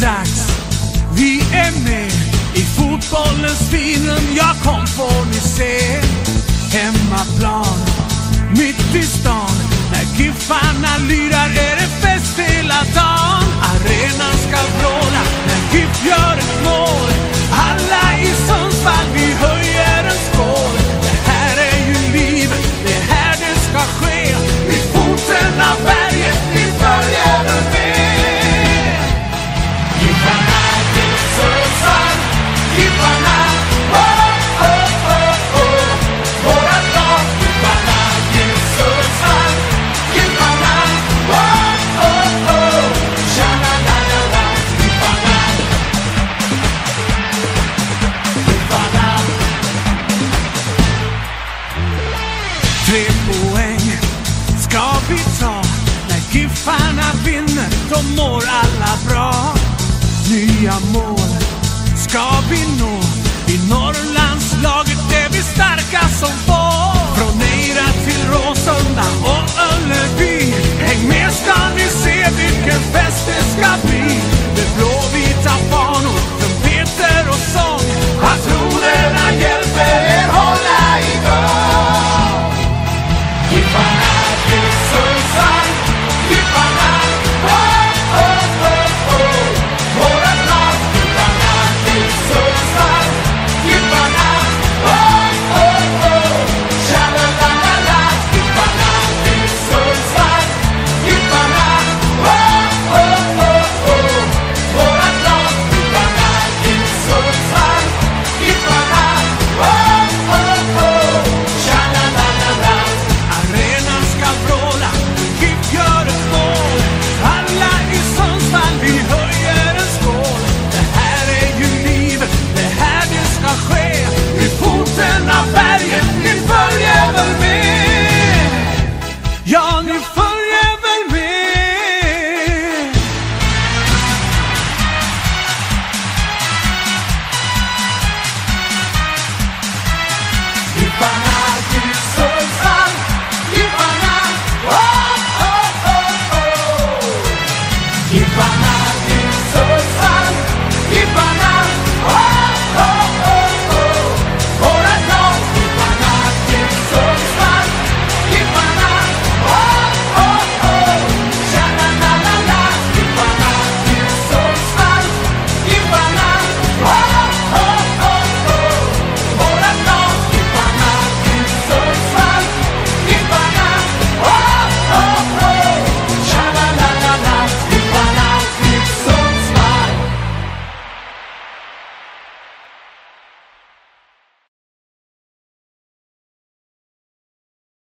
dags, vi är med i fotbollens finrum. Jag kom får ni se. Hemmaplan, mitt i stan. När giffarna lyrar är det fest hela dagen. Arenan ska vråla när GIF gör ett mål. Alla i Sundsvall, vi höjer en skål. Det här är ju livet, det här det ska ske. Vid foten av berget, vi följer den med. Giffarna till Sundsvall, giffarna, oh, oh, oh, oh. Vårat lag, giffarna till Sundsvall, giffarna, oh, oh, oh. Tja-la-la-la-la, giffarna, giffarna. 3 poäng ska vi ta. När giffarna vinner, då mår alla bra. Nya mål ska vi nå. I Norrlandslaget är vi starka som få. Från Eira till Råsunda och Ullevi. Häng med ska ni se vilken fest det ska bli. Det blå vi